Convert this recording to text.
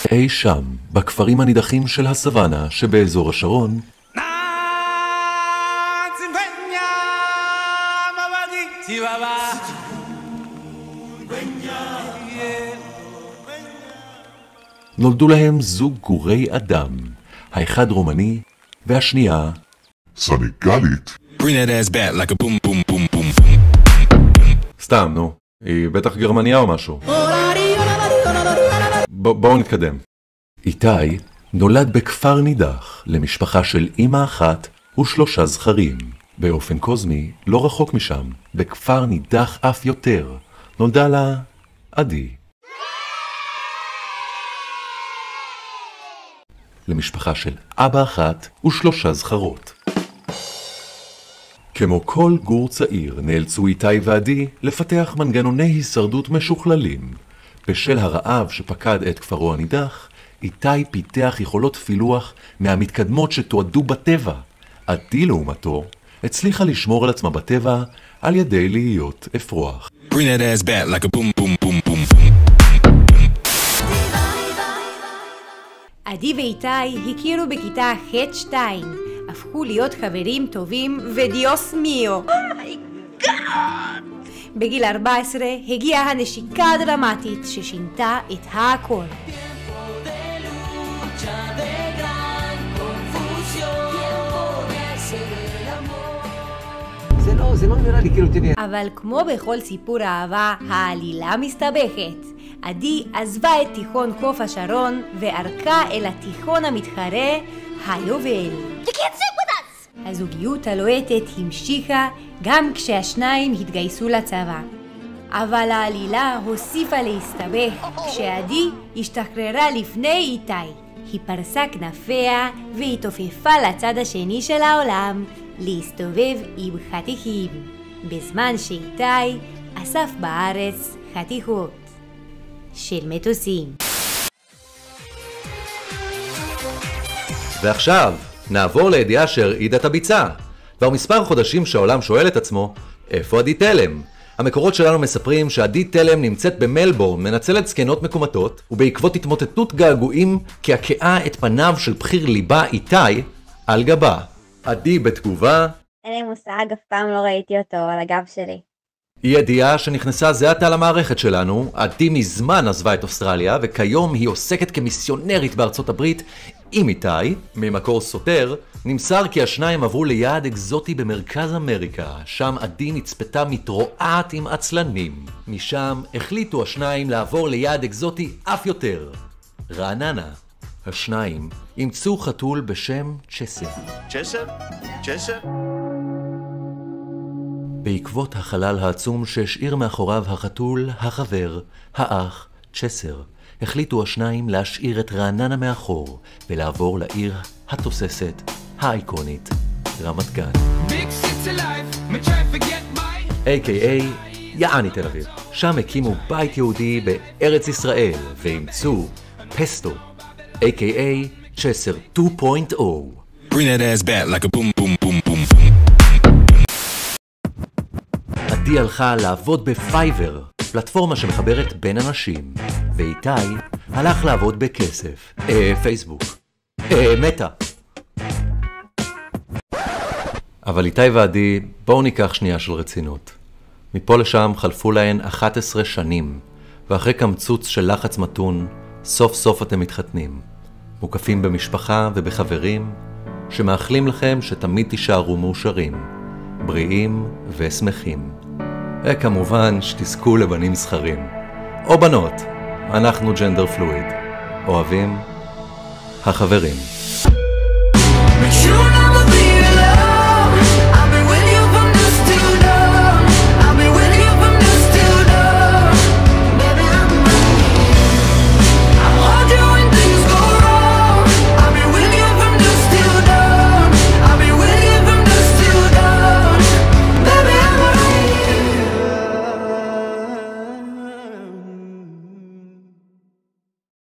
אי שם, בכפרים הנידחים של הסוואנה שבאזור השרון, נולדו להם זוג גורי אדם, האחד רומני והשנייה סנגלית. Bring that ass back like a boom boom boom boom. סתם, נו, היא בטח גרמניה או משהו. בואו נתקדם. איתי נולד בכפר נידח למשפחה של אמא אחת ו3 זכרים. באופן קוזמי, לא רחוק משם, בכפר נידח אף יותר, נולדה לה עדי. למשפחה של אבא אחת ו3 זכרות. כמו כל גור צעיר נאלצו איתי ועדי לפתח מנגנוני הישרדות משוכללים. בשל הרעב שפקד את כפרו הנידח, איתי פיתח יכולות פילוח מהמתקדמות שתועדו בטבע. עדי לעומתו הצליחה לשמור על עצמה בטבע על ידי להיות אפרוח. Bring that ass back like a boom boom boom boom. עדי ואיתי הכירו בכיתה ח'2, הפכו להיות חברים טובים ודיוס מיו. בגיל 14 הגיעה הנשיקה הדרמטית ששינתה את הכל. זה לא נראה לי כאילו תדעי. אבל כמו בכל סיפור אהבה, העלילה מסתבכת. עדי עזבה את תיכון קוף השרון וערכה אל התיכון המתחרה, היובל. הזוגיות הלוהטת המשיכה גם כשהשניים התגייסו לצבא. אבל העלילה הוסיפה להסתבך כשעדי השתחררה לפני איתי. היא פרסה כנפיה והתעופפה לצד השני של העולם להסתובב עם חתיכים, בזמן שאיתי אסף בארץ חתיכות של מטוסים. ועכשיו נעבור לידיעה שהרעידה את הביצה. כבר מספר חודשים שהעולם שואל את עצמו, איפה עדי תלם? המקורות שלנו מספרים שעדי תלם נמצאת במלבורן, מנצלת זקנות מקומטות, ובעקבות התמוטטות געגועים קעקעה את פניו של בחיר ליבה איתי על גבה. עדי בתגובה, אין לי מושג, אף פעם לא ראיתי אותו על הגב שלי. היא ידיעה שנכנסה זה עתה למערכת שלנו. עדי מזמן עזבה את אוסטרליה, וכיום היא עוסקת כמיסיונרית בארצות הברית עם איתי. ממקור סותר נמסר כי השניים עברו ליעד אקזוטי במרכז אמריקה, שם עדי נצפתה מתרועעת עם עצלנים. משם החליטו השניים לעבור ליעד אקזוטי אף יותר, רעננה. השניים אימצו חתול בשם צ'סר. צ'סר? בעקבות החלל העצום שהשאיר מאחוריו החתול, החבר, האח, צ'סר, החליטו השניים להשאיר את רעננה מאחור ולעבור לעיר התוססת, האיקונית, רמת גן. A.K.A. יעני תל אביב. שם הקימו בית יהודי בארץ ישראל ואימצו פסטו, A.K.A. צ'סר 2.0. Bring that ass back like a boom boom boom boom. עדי הלכה לעבוד בפייבר, פלטפורמה שמחברת בין אנשים, ואיתי הלך לעבוד בכסף, פייסבוק, מטה. אבל איתי ועדי, בואו ניקח שנייה של רצינות. מפה לשם חלפו להן 11 שנים, ואחרי קמצוץ של לחץ מתון, סוף סוף אתם מתחתנים. מוקפים במשפחה ובחברים, שמאחלים לכם שתמיד תישארו מאושרים, בריאים ושמחים. וכמובן שתזכו לבנים זכרים. או בנות, אנחנו ג'נדר פלואיד. אוהבים, החברים.